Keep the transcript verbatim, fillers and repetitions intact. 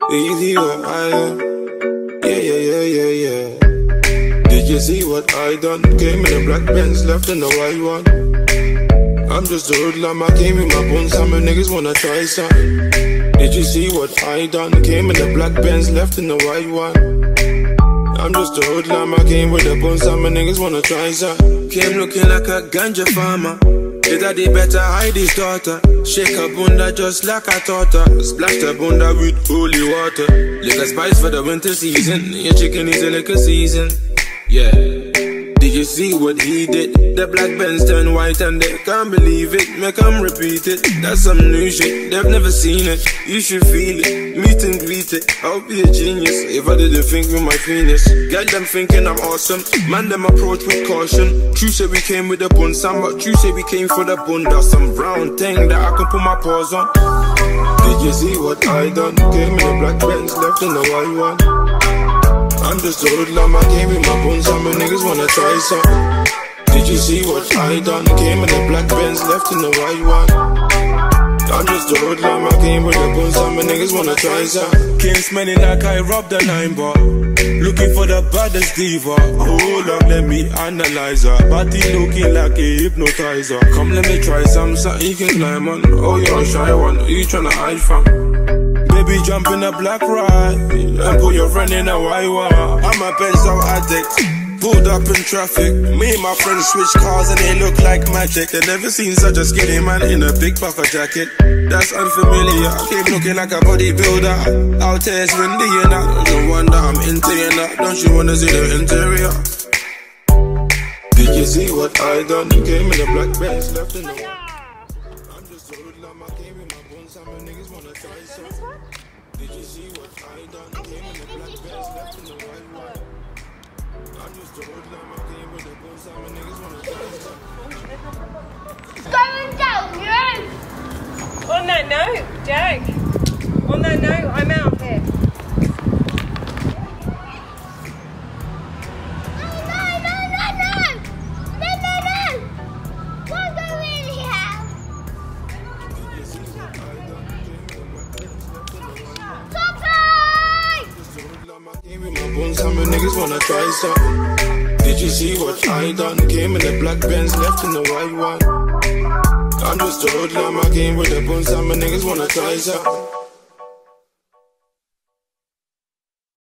Easy what I done. Yeah, yeah, yeah, yeah, yeah. Did you see what I done? Came in a black Benz, left in the white one. I'm just a hoodlum, I came in my bones, some niggas wanna try some. Did you see what I done? Came in a black Benz, left in the white one. I'm just a hoodlum, I came with the bones, some niggas wanna try some. Came looking like a ganja farmer. His daddy better hide his daughter. Shake her bunda just like I taught her. Splash the bunda with holy water. Liquor spice for the winter season. Your chicken is a liquor season. Yeah. Did you see what he did? The black Benz turned white and they can't believe it. Make them repeat it. That's some new shit. They've never seen it. You should feel it. Meet and greet it. I'll be a genius if I didn't think with my penis. Get them thinking I'm awesome. Man, them approach with caution. True say we came with the bun, some, but true say we came for the bunda. Some brown thing that I can put my paws on. Did you see what I done? Came in a black Benz, left in the white one. I'm just a hoodlum, I came with my bones, some niggas wanna try some. Did you see what I done? Came in a black Benz, left in the white one. I'm just a hoodlum, I came with the bones, some niggas wanna try some. Came smelling like I robbed a nine bar. Looking for the baddest diva. Hold up, let me analyze her. Body looking like a hypnotizer. Come let me try some, something you can climb on. Oh, you're a shy one, who you tryna hide from? Baby, jump in a black ride and put your friend in a white one. I'm a pencil addict, pulled up in traffic. Me and my friends switch cars and they look like magic. They never seen such a skinny man in a big puffer jacket. That's unfamiliar. I keep looking like a bodybuilder. Out here it's windy and I don't wonder I'm into you now. Don't you wanna see the interior? Did you see what I done? Came in a black Benz, left in the white. I'm just a hoodlum, I came with my bones, some niggas wanna try some. Did you see what I done? Came in a black Benz, left in the white one. I'm just a hoodlum, I came with the bones, some niggas wanna try some. It's going down, you! On that note, Jack, on that note, I'm out here. Some niggas wanna try some. Did you see what I done? Came in the black Benz, left in the white one. I'm just a hoodlum, I came with the bones, some niggas wanna try some.